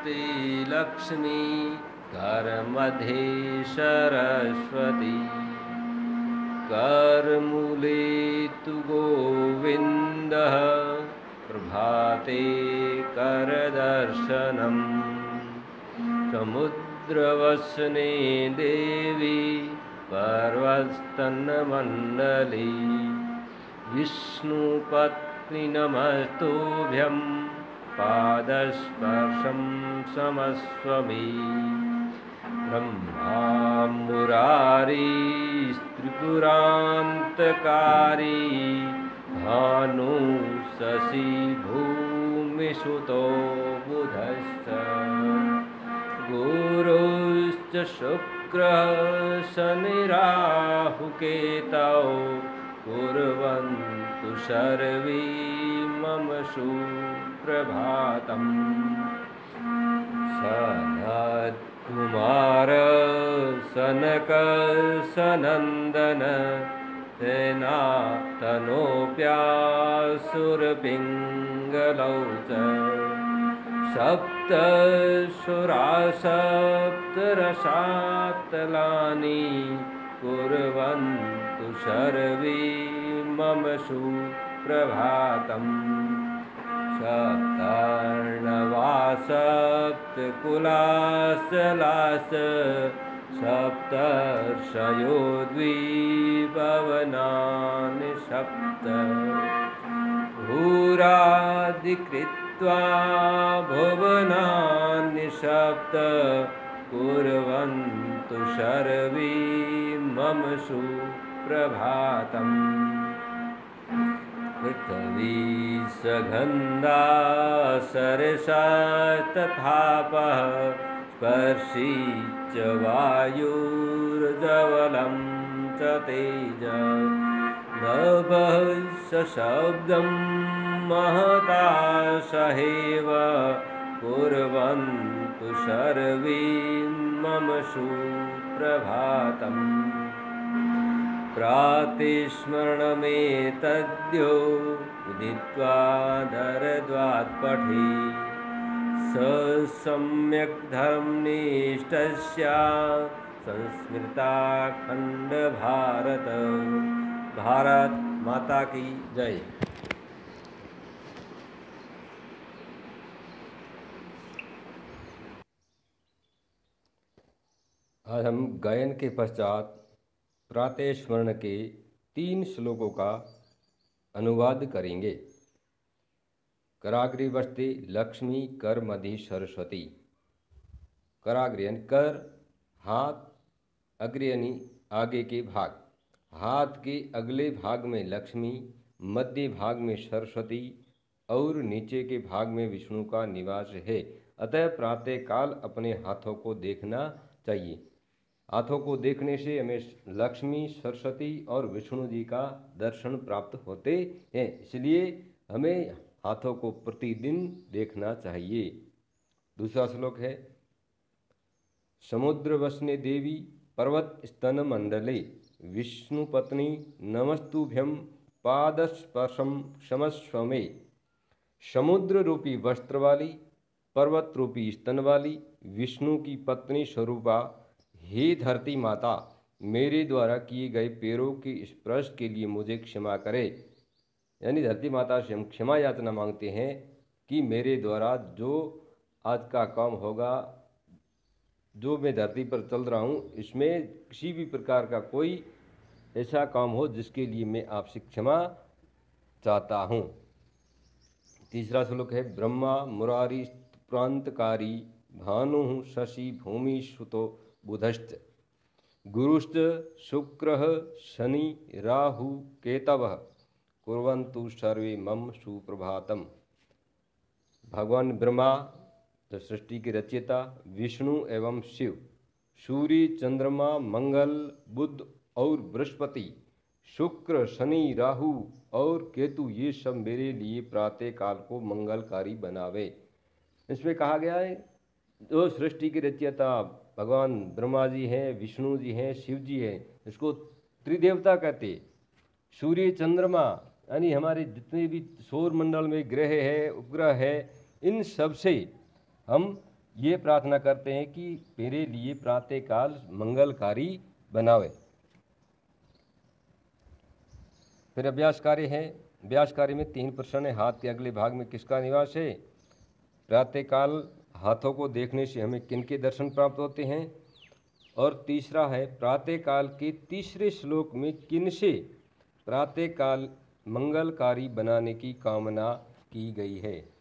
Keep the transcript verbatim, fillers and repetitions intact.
लक्ष्मी करमध्ये सरस्वती करमूले तु गोविन्दः प्रभाते करदर्शनम् समुद्रवसने देवी पर्वतस्तनमण्डली विष्णुपत्नि नमस्तुभ्यं पादस्पर्शं समस्वमि ब्रह्मा मुरारी त्रिपुरान्तकारी भानु शशि भूमिसुतो बुधश्च गुरुश्च शुक्रः शनिराहुकेतौ कुर्वन्तु सर्वे मम सुप्रभातम् सनत्कुमार सनक सनन्दन सेनातनोऽप्यासुरपिङ्गलौ च सप्तसुरा सप्तरसातलानि कुर्वन्तु सर्वे मम सुप्रभातम् सप्तार्णवा सप्तकुलाशलाश सप्तर्षयो द्विभुवनानि सप्त भूरादिकृत्वा भुवनानि सप्त कुर्वन्तु सर्वे मम सुप्रभातम् पृथ्वी सगन्धा सरसा तथापः स्पर्शी च वायुर्जवलं च तेज नभः सशब्दं महता सहेव कुर्वन्तु सर्वे मम सुप्रभातम् प्रातस्मरणमेतद्यो उदित्वा धरद्वात्पठि स सम्यक् धर्मनिष्ठस्य संस्मृताखण्ड भारत। भारत माता की जय। आज हम गायन के पश्चात प्रातः स्मरण के तीन श्लोकों का अनुवाद करेंगे। कराग्रे वसते लक्ष्मी कर मध्य सरस्वती। कराग्रे यानी कर हाथ, अग्र यानी आगे के भाग, हाथ के अगले भाग में लक्ष्मी, मध्य भाग में सरस्वती और नीचे के भाग में विष्णु का निवास है। अतः प्रातःकाल अपने हाथों को देखना चाहिए। हाथों को देखने से हमें लक्ष्मी, सरस्वती और विष्णु जी का दर्शन प्राप्त होते हैं, इसलिए हमें हाथों को प्रतिदिन देखना चाहिए। दूसरा श्लोक है समुद्र वसने देवी पर्वत स्तन मंडले विष्णु पत्नी नमस्तुभ्यम पादस्पर्शम क्षमस्व मे। समुद्र रूपी वस्त्र वाली, पर्वत रूपी स्तन वाली विष्णु की पत्नी स्वरूपा, हे धरती माता, मेरे द्वारा किए गए पैरों के स्पर्श के लिए मुझे क्षमा करे। यानी धरती माता से हम क्षमा याचना मांगते हैं कि मेरे द्वारा जो आज का काम होगा, जो मैं धरती पर चल रहा हूँ, इसमें किसी भी प्रकार का कोई ऐसा काम हो जिसके लिए मैं आपसे क्षमा चाहता हूँ। तीसरा श्लोक है ब्रह्मा मुरारी प्रांतकारी भानु शशि भूमि सुतो बुधश्च गुरुश्च शुक्रः शनि राहु केतवः कुर्वन्तु सर्वे मम सुप्रभातम्। भगवान ब्रह्मा जो सृष्टि के रचयिता, विष्णु एवं शिव, सूर्य, चंद्रमा, मंगल, बुध और बृहस्पति, शुक्र, शनि, राहु और केतु, ये सब मेरे लिए प्रातः काल को मंगलकारी बनावे। इसमें कहा गया है जो सृष्टि के रचयिता भगवान ब्रह्मा जी हैं, विष्णु जी हैं, शिव जी हैं, इसको त्रिदेवता कहते। सूर्य, चंद्रमा यानी हमारे जितने भी सौर मंडल में ग्रह है, उपग्रह है, इन सब से हम ये प्रार्थना करते हैं कि मेरे लिए प्रातःकाल मंगलकारी बनावे। फिर अभ्यास कार्य है। अभ्यास कार्य में तीन प्रश्न है। हाथ के अगले भाग में किसका निवास है? प्रातःकाल हाथों को देखने से हमें किन के दर्शन प्राप्त होते हैं? और तीसरा है, प्रातःकाल के तीसरे श्लोक में किन से प्रातःकाल मंगलकारी बनाने की कामना की गई है?